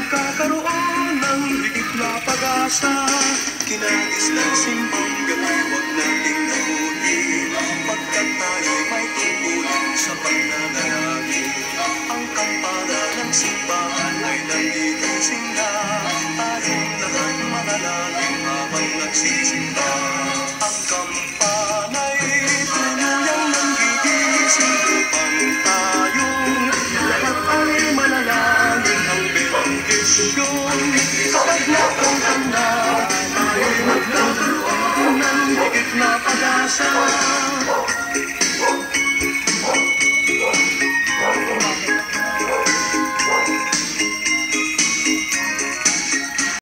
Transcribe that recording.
magkakaroon ng higit na pag-asa. Kinagis ng simbang gabi, huwag nating nabutin, pagkat tayo'y may tungkulin sa pananalangin. Ang kampana ng simbahan ay nagigising na, tayong lahat manalangin habang nagsisimba. Ang kampana'y tuluyang nanggigising upang tayong lahat ay manalangin. Ang bendisyon kapag napuntan na, tayo'y magkakaroon ng higit na pag-asa.